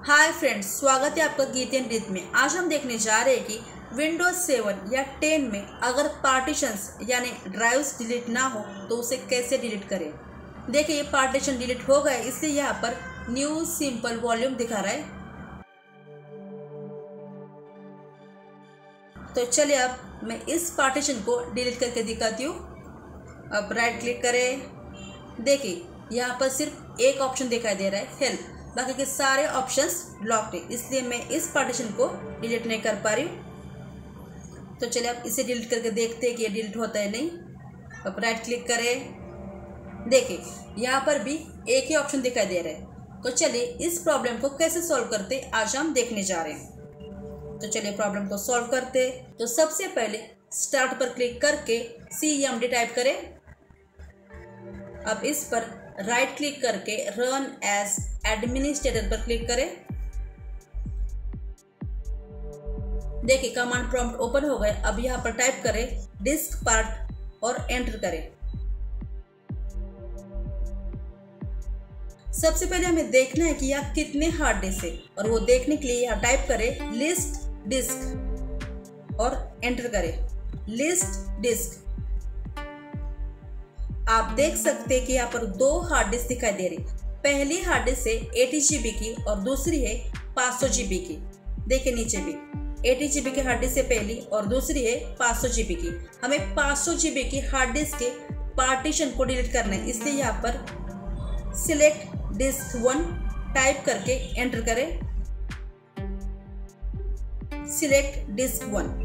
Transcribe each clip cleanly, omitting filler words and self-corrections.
Hi friends, स्वागत है आपका गीत एंड रित में। आज हम देखने जा रहे हैं कि विंडोज 7 या 10 में अगर पार्टीशंस यानी ड्राइव्स डिलीट ना हो तो उसे कैसे डिलीट करें। देखिए, ये पार्टीशन डिलीट हो गया, इसलिए यहाँ पर न्यू सिंपल वॉल्यूम दिखा रहा है। तो चलिए अब मैं इस पार्टीशन को डिलीट करके दिखाती हूँ। अब राइट क्लिक करें। देखिए, यहाँ पर सिर्फ एक ऑप्शन दिखाई दे रहा है, हेल्प। बाकी के सारे ऑप्शंस ब्लॉक्ड है, इसलिए मैं इस पार्टीशन को डिलीट नहीं कर पा रही हूँ। तो चलिए अब इसे डिलीट करके देखते हैं कि ये डिलीट होता है नहीं। अब राइट क्लिक करें। देखिए, यहाँ पर भी एक ही ऑप्शन दिखाई दे रहा है। तो चलिए इस प्रॉब्लम को कैसे सॉल्व करते आज हम देखने जा रहे हैं। तो चलिए प्रॉब्लम को सॉल्व करते। तो सबसे पहले स्टार्ट पर क्लिक करके CMD टाइप करें। अब इस पर राइट क्लिक करके रन एज एडमिनिस्ट्रेटर पर क्लिक करें। देखिए, कमांड प्रॉम्प्ट ओपन हो गए। अब यहाँ पर टाइप करें डिस्क पार्ट और एंटर करें। सबसे पहले हमें देखना है कि यहाँ कितने हार्ड डिस्क है, और वो देखने के लिए यहाँ टाइप करें लिस्ट डिस्क और एंटर करें लिस्ट डिस्क। आप देख सकते हैं कि यहाँ पर दो हार्ड डिस्क दिखाई दे रही। पहली हार्ड डिस्क है 80 GB की और दूसरी है 500 GB की। देखिए नीचे भी 80 GB की हार्ड डिस्क है पहली और दूसरी है 500 GB की। हमें 500 GB की हार्ड डिस्क के पार्टीशन को डिलीट करना है, इसलिए यहाँ पर सिलेक्ट डिस्क 1 टाइप करके एंटर करें। Select disk 1।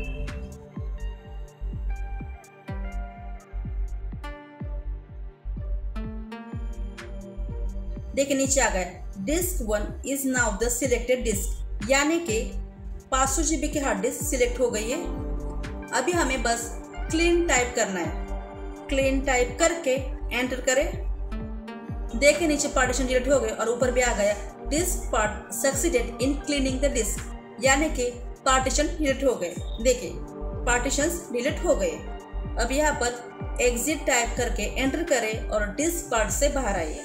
देखिए नीचे आ गया disk 1 is now the selected disk, यानी कि 500 GB की हार्ड डिस्क सिलेक्ट हो गई है। अभी हमें बस क्लीन टाइप करना है। क्लीन टाइप करके एंटर करें। देखिए नीचे पार्टीशन डिलीट हो गए और ऊपर भी आ गया disk part succeeded in cleaning the disk, यानी कि पार्टीशन डिलीट हो गए। देखिए पार्टीशंस डिलीट हो गए। अब यहाँ पर एग्जिट टाइप करके एंटर करें और डिस्क पार्ट से बाहर आइए।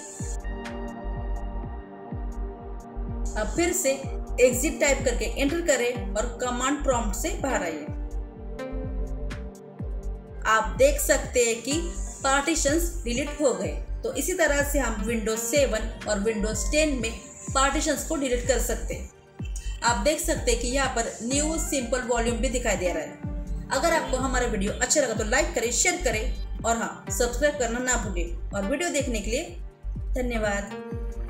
अब फिर से एग्जिट टाइप करके एंटर करें और कमांड प्रॉम्प्ट से बाहर आइए। आप देख सकते हैं कि पार्टीशंस डिलीट हो गए। तो इसी तरह से हम विंडोज 7 और विंडोज 10 में पार्टीशंस को डिलीट कर सकते हैं। आप देख सकते हैं कि यहाँ पर न्यू सिंपल वॉल्यूम भी दिखाई दे रहा है। अगर आपको हमारा वीडियो अच्छा लगा तो लाइक करें, शेयर करें और हाँ, सब्सक्राइब करना ना भूलें। और वीडियो देखने के लिए धन्यवाद।